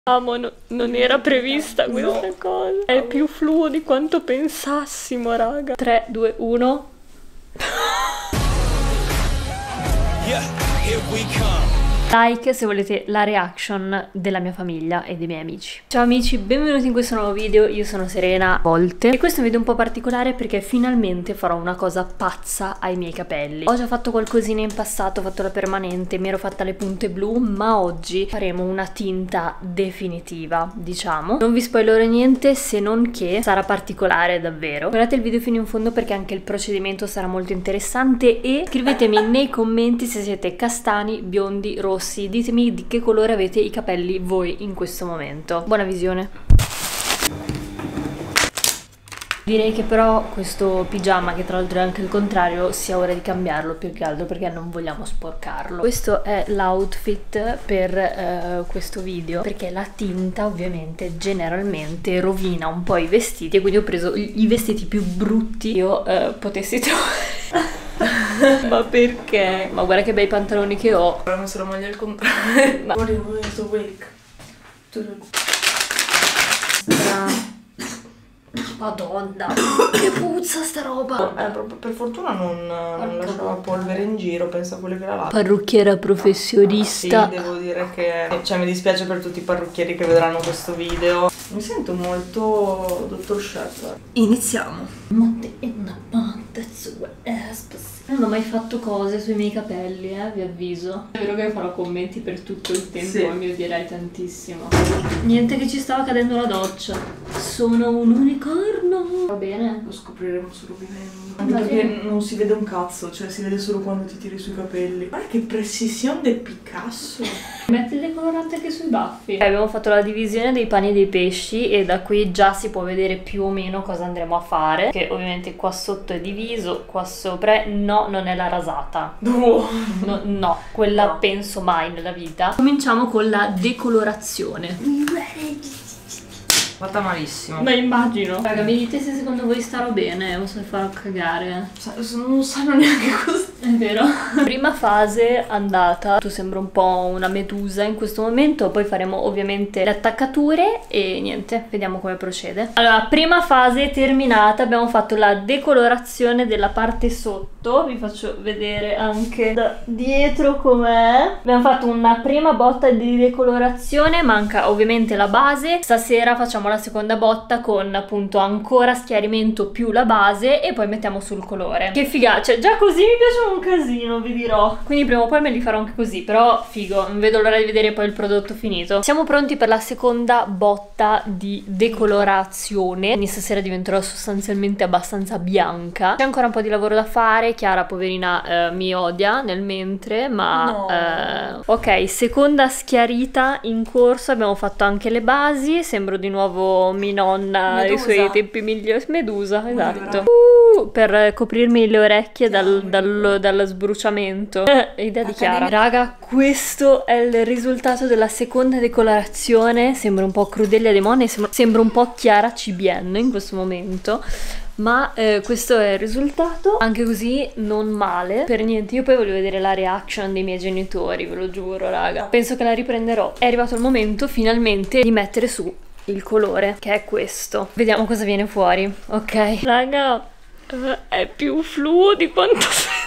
Amo, non era prevista questa cosa. È più fluo di quanto pensassimo, raga. 3, 2, 1. Yeah, here we come. Like se volete la reaction della mia famiglia e dei miei amici. Ciao amici, benvenuti in questo nuovo video. Io sono Serena Volte e questo è un video un po' particolare perché finalmente farò una cosa pazza ai miei capelli. Ho già fatto qualcosina in passato, ho fatto la permanente, mi ero fatta le punte blu, ma oggi faremo una tinta definitiva, diciamo. Non vi spoilerò niente se non che sarà particolare davvero. Guardate il video fino in fondo perché anche il procedimento sarà molto interessante e scrivetemi nei commenti se siete castani, biondi, rossi. Ditemi di che colore avete i capelli voi in questo momento. Buona visione. Direi che però questo pigiama, che tra l'altro è anche il contrario, sia ora di cambiarlo più che altro perché non vogliamo sporcarlo. Questo è l'outfit per questo video perché la tinta ovviamente generalmente rovina un po' i vestiti e quindi ho preso i vestiti più brutti che io potessi trovare. Ma perché? Ma guarda che bei pantaloni che ho. Ho messo la maglia al contrario. Ma questo wake. Madonna, che puzza sta roba. Proprio per fortuna non lasciava polvere in giro, penso a quelle che la lavano. Parrucchiera professionista. Sì, devo dire che mi dispiace per tutti i parrucchieri che vedranno questo video. Mi sento molto Dottor Shepard. Iniziamo. Non ho mai fatto cose sui miei capelli, vi avviso. È vero che farò commenti per tutto il tempo, sì. Mi odierai tantissimo. Niente che ci stava cadendo la doccia. Sono un unicorno. Va bene? Lo scopriremo solo vivendo. Anche perché non si vede un cazzo, cioè si vede solo quando ti tiri sui capelli. Guarda che precisione del Picasso. Metti il decolorante anche sui baffi. Abbiamo fatto la divisione dei pani e dei pesci e da qui già si può vedere più o meno cosa andremo a fare. Che ovviamente qua sotto è diviso, qua sopra no, non è la rasata. No, quella no. Penso mai nella vita. Cominciamo con la decolorazione. Fatta malissimo. Ma immagino. Raga, mi dite se secondo voi starò bene o se farò cagare. Non sanno neanche cosa. È vero. Prima fase andata. Tu sembra un po' una medusa in questo momento. Poi faremo ovviamente le attaccature e niente, vediamo come procede. Allora, prima fase terminata. Abbiamo fatto la decolorazione della parte sotto. Vi faccio vedere anche da dietro com'è. Abbiamo fatto una prima botta di decolorazione. Manca ovviamente la base. Stasera facciamo la seconda botta con appunto ancora schiarimento più la base e poi mettiamo sul colore. Che figata, cioè già così mi piacciono un casino, vi dirò. Quindi prima o poi me li farò anche così, però figo, non vedo l'ora di vedere poi il prodotto finito. Siamo pronti per la seconda botta di decolorazione. Quindi stasera diventerò sostanzialmente abbastanza bianca. C'è ancora un po' di lavoro da fare. Chiara, poverina, mi odia nel mentre, ma no. Ok, seconda schiarita in corso. Abbiamo fatto anche le basi. Sembro di nuovo mia nonna ai suoi tempi migliori. Medusa, esatto. Per coprirmi le orecchie dallo sbruciamento. Idea di Chiara. Raga, questo è il risultato della seconda decolorazione. Sembra un po' Crudelia De Mon, sembra un po' Chiara CBN in questo momento. Ma questo è il risultato. Anche così non male. Per niente. Io poi voglio vedere la reaction dei miei genitori, ve lo giuro, raga. Penso che la riprenderò. È arrivato il momento finalmente di mettere su il colore, che è questo. Vediamo cosa viene fuori. Ok, raga, è più fluo di quanto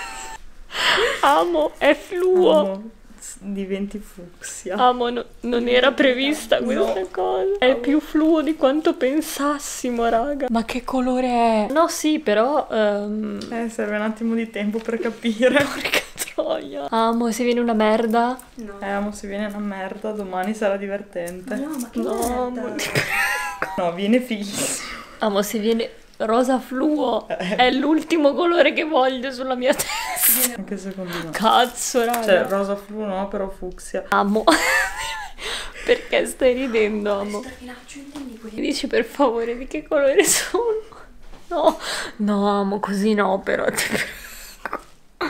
amo, è fluo. Amo. Diventi fucsia. Amo, non era prevista questa cosa. È più fluo di quanto pensassimo, raga. Ma che colore è? No, sì, però serve un attimo di tempo per capire. Porca troia. Amo, se viene una merda. No. Amo, se viene una merda, domani sarà divertente. No, ma che merda. No, viene fighissimo. Amo, se viene rosa fluo. È l'ultimo colore che voglio sulla mia testa. Anche secondo me. Cazzo, raga. Cioè, rosa fluo no, però fucsia. Amo. Perché stai ridendo, amo? Mi dici per favore di che colore sono? No, amo, così no, però ti prego.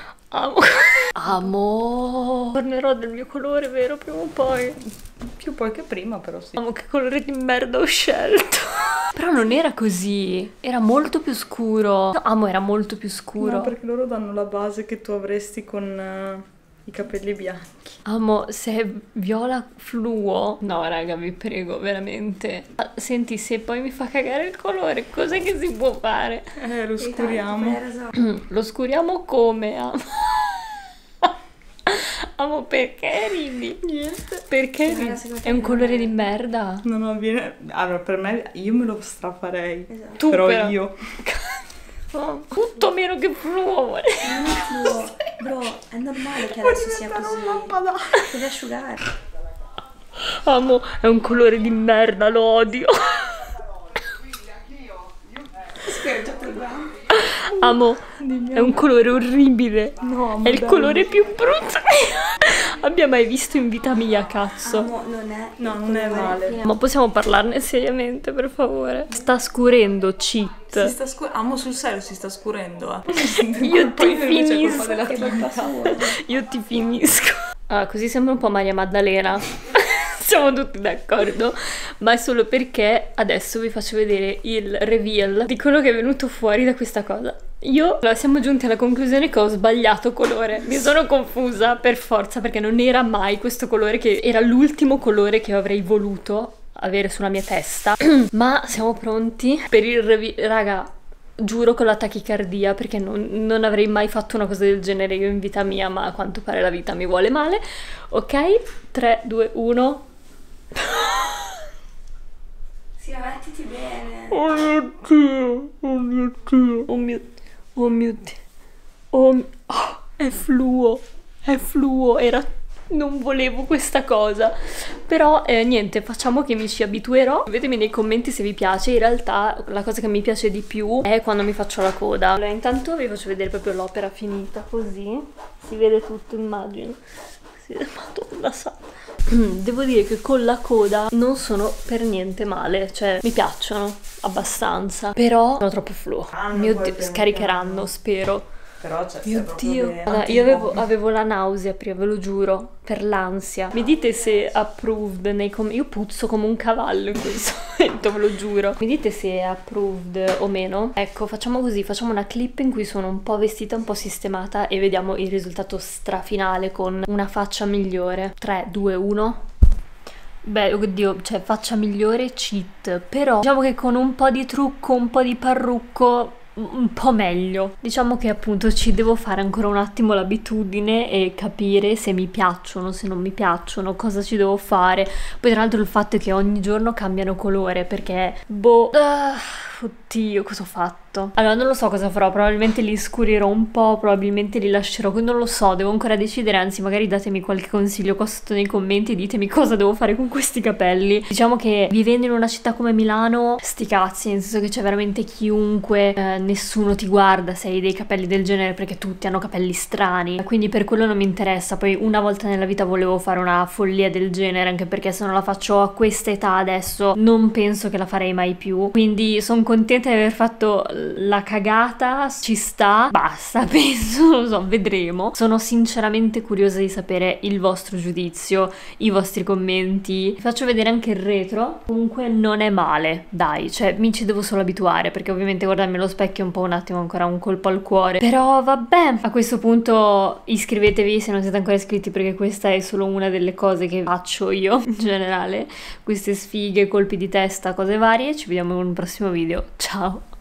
Amo. Tornerò del mio colore vero prima o poi. Più poi che prima, però sì. Amo, che colore di merda ho scelto. Però non era così. Era molto più scuro. No, amo, era molto più scuro. No, perché loro danno la base che tu avresti con i capelli bianchi. Amo, se è viola fluo. No, raga, vi prego, veramente. Ah, senti, se poi mi fa cagare il colore, cos'è che si può fare? Lo scuriamo. Lo scuriamo come? Amo, amo, perché ridi? Niente. Perché ridi? È un colore di merda. Non avviene. Allora, per me, io me lo strafarei. Esatto. Tu però però. io. Tutto meno che fluo. Bro, è normale che adesso sia così. Lampada. Devi asciugare. Amo, è un colore di merda, lo odio. Amo, è un colore orribile. No, È il colore più brutto abbia mai visto in vita mia, cazzo. Amo, non è. No, non è male. Ma possiamo parlarne seriamente, per favore? Sta scurendo, cheat. Amo, sul serio si sta scurendo. Io ti finisco. Che colpa sua. Io ti finisco. Ah, così sembra un po' Maria Maddalena. Siamo tutti d'accordo, ma è solo perché adesso vi faccio vedere il reveal di quello che è venuto fuori da questa cosa. Siamo giunti alla conclusione che ho sbagliato colore, mi sono confusa per forza perché non era mai questo colore, che era l'ultimo colore che io avrei voluto avere sulla mia testa. Ma siamo pronti per il reveal, raga. Giuro con la tachicardia, perché non avrei mai fatto una cosa del genere io in vita mia, ma a quanto pare la vita mi vuole male. Ok, 3, 2, 1. Sì, mettiti bene. Oh mio Dio, oh mio Dio, oh mio, oh mio Dio, oh, è fluo, non volevo questa cosa, però niente, facciamo che mi ci abituerò. Scrivetemi nei commenti se vi piace. In realtà la cosa che mi piace di più è quando mi faccio la coda. Allora, intanto vi faccio vedere proprio l'opera finita, così si vede tutto, immagino. Madonna santa. Devo dire che con la coda non sono per niente male, cioè mi piacciono abbastanza, però sono troppo fluo. Mio Dio, scaricheranno, spero. Però c'è Mio Dio, guarda, io avevo la nausea prima, ve lo giuro, per l'ansia. Mi dite se approved nei commenti. Io puzzo come un cavallo in questo momento, ve lo giuro. Mi dite se è approved o meno. Ecco, facciamo così, facciamo una clip in cui sono un po' vestita, un po' sistemata e vediamo il risultato strafinale con una faccia migliore. 3, 2, 1. Beh, oddio, cioè faccia migliore cheat, però diciamo che con un po' di trucco, un po' di parrucco un po' meglio. Diciamo che appunto ci devo fare ancora un attimo l'abitudine e capire se mi piacciono, se non mi piacciono, cosa ci devo fare. Poi tra l'altro il fatto è che ogni giorno cambiano colore, perché boh, oddio, cosa ho fatto? Allora non lo so cosa farò, probabilmente li scurirò un po', probabilmente li lascerò, non lo so, devo ancora decidere. Anzi, magari datemi qualche consiglio qua sotto nei commenti e ditemi cosa devo fare con questi capelli. Diciamo che vivendo in una città come Milano, sti cazzi, nel senso che c'è veramente chiunque, nessuno ti guarda se hai dei capelli del genere, perché tutti hanno capelli strani, quindi per quello non mi interessa. Poi una volta nella vita volevo fare una follia del genere, anche perché se non la faccio a questa età adesso non penso che la farei mai più, quindi sono contenta di aver fatto la cagata, ci sta, basta, penso, non lo so, vedremo. Sono sinceramente curiosa di sapere il vostro giudizio, i vostri commenti. Vi faccio vedere anche il retro, comunque non è male, dai, cioè mi ci devo solo abituare, perché ovviamente guardarmi allo specchio è un po' un attimo ancora un colpo al cuore, però vabbè. A questo punto iscrivetevi se non siete ancora iscritti, perché questa è solo una delle cose che faccio io in generale, queste sfighe, colpi di testa, cose varie. Ci vediamo in un prossimo video, ciao!